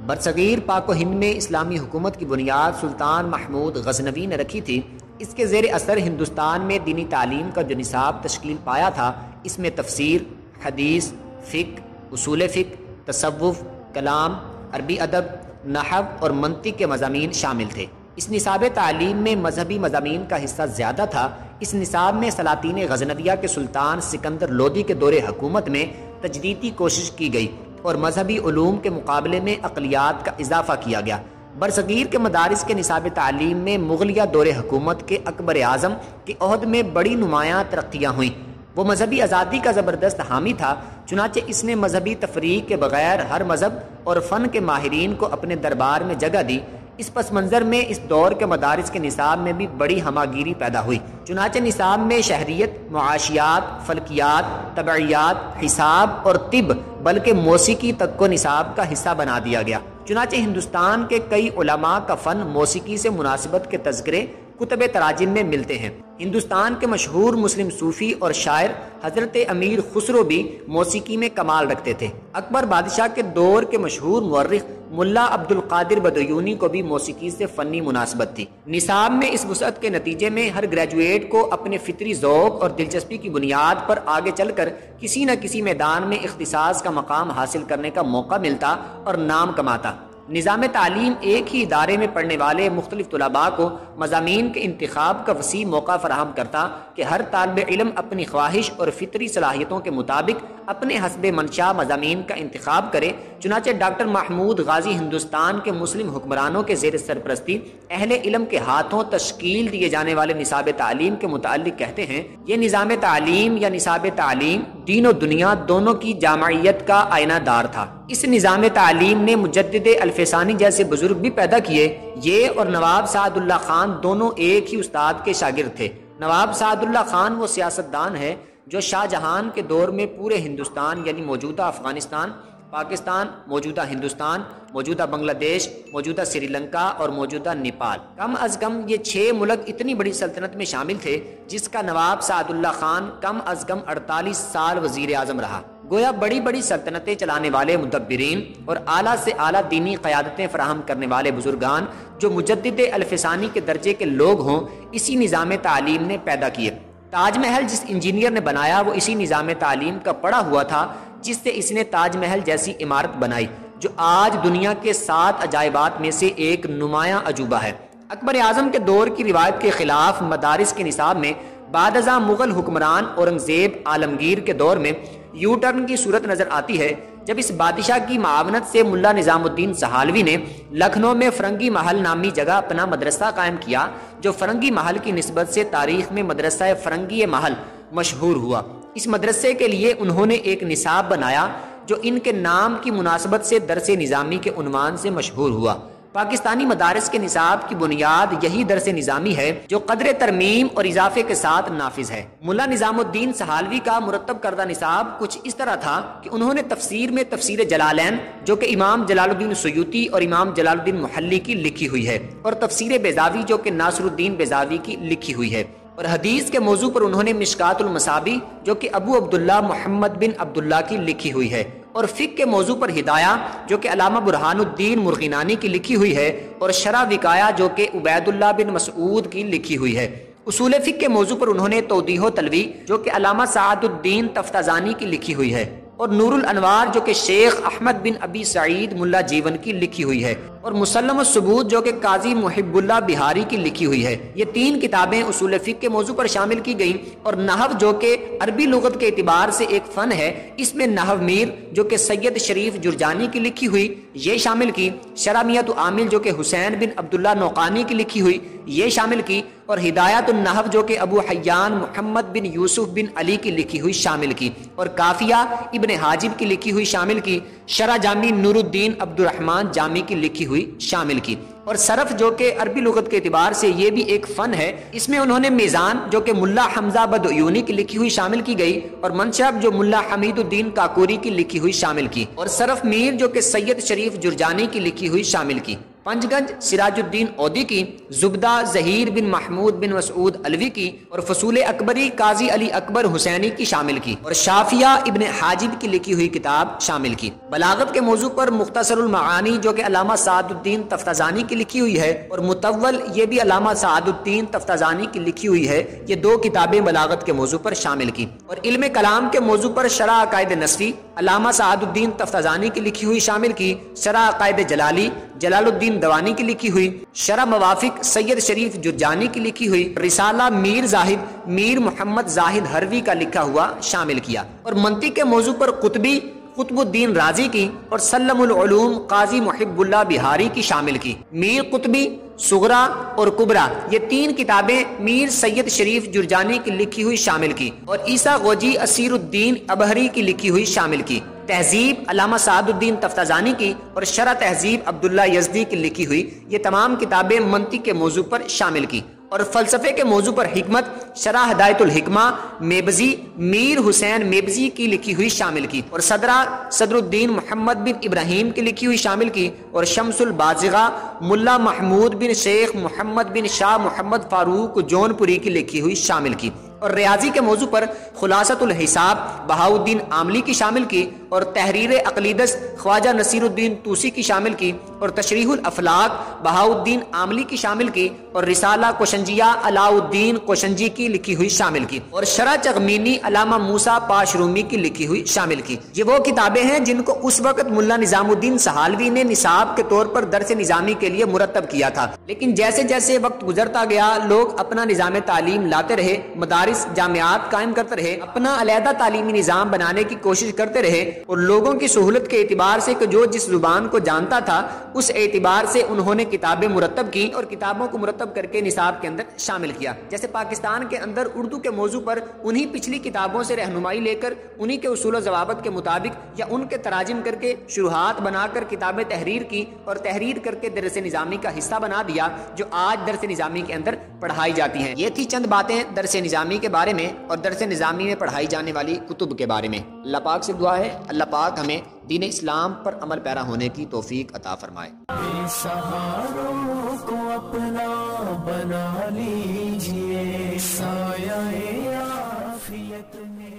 برصغیر پاک و ہند میں اسلامی حکومت کی بنیاد سلطان محمود غزنوی نے رکھی تھی۔ اس کے زیر اثر ہندوستان میں دینی تعلیم کا جو نصاب تشکیل پایا تھا، اس میں تفسیر، حدیث، فقہ، اصول فقہ، تصوف، کلام، عربی ادب، نحو اور منطق کے مضامین شامل تھے۔ اس نصاب تعلیم میں مذہبی مضامین کا حصہ زیادہ تھا۔ اس نصاب میں سلاطین غزنویہ کے سلطان سکندر لودھی کے دور حکومت میں تجدیدی کوشش کی گئی اور مذہبی علوم کے مقابلے میں عقلیات کا اضافہ کیا گیا۔ برصغیر کے مدارس کے نصاب تعلیم میں مغلیہ دور حکومت کے اکبر اعظم کے عہد میں بڑی نمایاں ترقیاں ہوئیں۔ وہ مذہبی آزادی کا زبردست حامی تھا، چنانچہ اس نے مذہبی تفریق کے بغیر ہر مذہب اور فن کے ماہرین کو اپنے دربار میں جگہ دی۔ اس پس منظر میں اس دور کے مدارس کے نصاب میں بھی بڑی ہماگیری پیدا ہوئی، چنانچہ نصاب میں شہریت، معاشیات، فلکیات، طبعیات، حساب اور طب بلکہ موسیقی تک کو نصاب کا حصہ بنا دیا گیا۔ چنانچہ ہندوستان کے کئی علماء کا فن موسیقی سے مناسبت کے تذکرے کتب تراجم میں ملتے ہیں۔ ہندوستان کے مشہور مسلم صوفی اور شاعر حضرت امیر خسرو بھی موسیقی میں کمال رکھتے تھے۔ اکبر بادشاہ کے دور کے مشہور مورخ ملا عبد القادر بدیونی کو بھی موسیقی سے فنی مناسبت تھی۔ نصاب میں اس وسعت کے نتیجے میں ہر گریجویٹ کو اپنے فطری ذوق اور دلچسپی کی بنیاد پر آگے چل کر کسی نہ کسی میدان میں اختصاص کا مقام حاصل کرنے کا موقع ملتا اور نام کماتا۔ نظام تعلیم ایک ہی ادارے میں پڑھنے والے مختلف طلباء کو مضامین کے انتخاب کا وسیع موقع فراہم کرتا کہ ہر طالب علم اپنی خواہش اور فطری صلاحیتوں کے مطابق اپنے حسب منشا مضامین کا انتخاب کرے۔ چنانچہ ڈاکٹر محمود غازی ہندوستان کے مسلم حکمرانوں کے زیر سرپرستی اہل علم کے ہاتھوں تشکیل دیے جانے والے نصاب تعلیم کے متعلق کہتے ہیں، یہ نظام تعلیم یا نصاب تعلیم دین و دنیا دونوں کی جامعیت کا آئینہ دار تھا۔ اس نظام تعلیم نے مجدد الفسانی جیسے بزرگ بھی پیدا کیے۔ یہ اور نواب سعد اللہ خان دونوں ایک ہی استاد کے شاگرد تھے۔ نواب سعد اللہ خان وہ سیاستدان ہے جو شاہ جہان کے دور میں پورے ہندوستان یعنی موجودہ افغانستان، پاکستان، موجودہ ہندوستان، موجودہ بنگلہ دیش، موجودہ سری لنکا اور موجودہ نیپال، کم از کم یہ 6 ملک اتنی بڑی سلطنت میں شامل تھے جس کا نواب سعد اللہ خان کم از کم 48 سال وزیر اعظم رہا۔ گویا بڑی بڑی سلطنتیں چلانے والے مدبرین اور اعلیٰ سے اعلیٰ دینی قیادتیں فراہم کرنے والے بزرگان جو مجدد الفسانی کے درجے کے لوگ ہوں، اسی نظام تعلیم نے پیدا کیے۔ تاج محل جس انجینئر نے بنایا وہ اسی نظام تعلیم کا پڑھا ہوا تھا جس سے اس نے تاج محل جیسی عمارت بنائی جو آج دنیا کے 7 عجائبات میں سے ایک نمایاں عجوبہ ہے۔ اکبر اعظم کے دور کی روایت کے خلاف مدارس کے نصاب میں بعد ازاں مغل حکمران اورنگزیب عالمگیر کے دور میں یو ٹرن کی صورت نظر آتی ہے، جب اس بادشاہ کی معاونت سے ملا نظام الدین سہالوی نے لکھنؤ میں فرنگی محل نامی جگہ اپنا مدرسہ قائم کیا، جو فرنگی محل کی نسبت سے تاریخ میں مدرسہ فرنگی محل مشہور ہوا۔ اس مدرسے کے لیے انہوں نے ایک نصاب بنایا جو ان کے نام کی مناسبت سے درس نظامی کے عنوان سے مشہور ہوا۔ پاکستانی مدارس کے نصاب کی بنیاد یہی درس نظامی ہے جو قدر ترمیم اور اضافے کے ساتھ نافذ ہے۔ ملا نظام الدین سہالوی کا مرتب کردہ نصاب کچھ اس طرح تھا کہ انہوں نے تفسیر میں تفسیر جلالین جو کہ امام جلال الدین سیوطی اور امام جلال الدین محلی کی لکھی ہوئی ہے، اور تفسیر بیضاوی جو کہ ناصر الدین بیضاوی کی لکھی ہوئی ہے، اور حدیث کے موضوع پر انہوں نے مشکات المصابی جو کہ ابو عبداللہ محمد بن عبداللہ کی لکھی ہوئی ہے، اور فقہ کے موضوع پر ہدایہ جو کہ علامہ برہان الدین مرغینانی کی لکھی ہوئی ہے، اور شرح وقایہ جو کہ عبید اللہ بن مسعود کی لکھی ہوئی ہے۔ اصول فقہ کے موضوع پر انہوں نے توضیح و تلوی جو کہ علامہ سعد الدین تفتازانی کی لکھی ہوئی ہے، اور نور الانوار جو کہ شیخ احمد بن ابی سعید ملا جیون کی لکھی ہوئی ہے، اور مسلم الثبوت جو کہ قاضی محب اللہ بہاری کی لکھی ہوئی ہے۔ یہ 3 کتابیں اصول فقہ کے موضوع پر شامل کی گئیں، اور نحو جو کہ عربی لغت کے اعتبار سے ایک فن ہے، اس میں نحو میر جو کہ سید شریف جرجانی کی لکھی ہوئی یہ شامل کی، شرمیت عامل جو کہ حسین بن عبداللہ نوقانی کی لکھی ہوئی یہ شامل کی، اور ہدایت النحو جو کہ ابو حیان محمد بن یوسف بن علی کی لکھی ہوئی شامل کی، اور کافیہ ابن حاجب کی لکھی ہوئی شامل کی، شرح جامی نور الدین عبد الرحمن جامی کی لکھی ہوئی شامل کی، اور صرف جو کہ عربی لغت کے اعتبار سے یہ بھی ایک فن ہے، اس میں انہوں نے میزان جو کہ ملا حمزہ بدعیونی کی لکھی ہوئی شامل کی گئی، اور منشب جو ملا حمید الدین کاکوری کی لکھی ہوئی شامل کی، اور صرف میر جو کہ سید شریف جرجانی کی لکھی ہوئی شامل کی۔ पंचगंज सिराज उद्दीन औदी की, जुबदा ज़हीर बिन महमूद बिन मसूद अलवी की और फसूल अकबरी काजी अली अकबर हुसैनी की शामिल की और शाफिया इब्न हाजिब की लिखी हुई किताब शामिल की। बलागत के मौजू पर मुख्तसरुल मआनी जो कि अल्लामा सादुद्दीन तफ्ताजानी की लिखी हुई है और मुतव्वल ये भी अल्लामा सादुद्दीन तफ्ताजानी की लिखी हुई है, ये दो किताबें बलागत के मौजू पर शामिल की। और इल्म कलाम के मौजू पर शरह अकायद नस्फी अल्लामा सादुद्दीन तफ्ताजानी की लिखी हुई शामिल की, शरह अकायद जलाली जलालुद्दीन दवानी की लिखी हुई, शरह मवाफिक सैयद शरीफ जुर्जानी की लिखी हुई, रिसाला मीर जाहिद मीर मोहम्मद जाहिद हरवी का लिखा हुआ शामिल किया। और मंतिक के मौजू पर कुतबी कुतुबुद्दीन राजी की और सल्लमुल उलूम काजी मुहिब्बुल्लाह बिहारी की शामिल की। मीर कुतबी सुगरा और कुबरा ये तीन किताबें मीर सैयद शरीफ जुर्जानी की लिखी हुई शामिल की और ईसा गोजी असीरुद्दीन अबहरी की लिखी हुई शामिल की। तहजीब अल्लामा सादुद्दीन तफ्ताजानी की और शरह तहजीब अब्दुल्ला यज़दी की लिखी हुई ये तमाम किताबें मंतिक के मौजू पर शामिल की। और फलसफे के मौजू पर हिकमत शरह हिदायतुल हिकमा मेबजी मीर हुसैन मेबजी की लिखी हुई शामिल की और सदरा सदरुद्दीन मोहम्मद बिन इब्राहिम की लिखी हुई शामिल की और शम्सुल बाज़िगा मुल्ला महमूद बिन शेख मोहम्मद बिन शाह मोहम्मद फारूक जौनपुरी की लिखी हुई शामिल की। और रियाजी के मौजू पर खुलासतुल हिसाब बहाउद्दीन आमली की शामिल की और तहरीर अक़लीदस ख्वाजा नसीरुद्दीन तूसी की शामिल की और तशरीहुल अफलाक बहाउद्दीन आमली की शामिल की और रिसाला कोशंजिया अलाउद्दीन कोशंजी की लिखी हुई शामिल की और शरह चगमीनी अलामा मूसा पाशरूमी की लिखी हुई शामिल की। ये वो किताबें हैं जिनको उस वक्त मुल्ला निजामुद्दीन सहालवी ने निसाब के तौर पर दरस निजामी के लिए मुरतब किया था, लेकिन जैसे जैसे वक्त गुजरता गया लोग अपना निजाम तालीम लाते रहे, मदारिस जामियात कायम करते रहे, अपना अलहदा तालीमी निजाम बनाने की कोशिश करते रहे और लोगों की सहूलत के एतबार से जो जिस जुबान को जानता था उस एतबार से उन्होंने किताबें मुरतब की और किताबों को मुरतब करके निसाब के अंदर शामिल किया। जैसे पाकिस्तान के अंदर उर्दू के मौजू पर उन्हीं पिछली किताबों से रहनुमाई लेकर उन्हीं के उसूल ज़वाबित के मुताबिक या उनके तराजिम करके शुरुआत बनाकर किताबें तहरीर की और तहरीर करके दरस निजामी का हिस्सा बना दिया जो आज दरस निजामी के अंदर पढ़ाई जाती हैं। ये थी चंद बातें दरस निजामी के बारे में और दरस निजामी में पढ़ाई जाने वाली कुतुब के बारे में। अल्लाह पाक से दुआ है अल्लाह पाक हमें दीन इस्लाम पर अमल पैरा होने की तौफीक अता फरमाए। सहारों को अपना बना लीजिए साया-ए-आफियत में।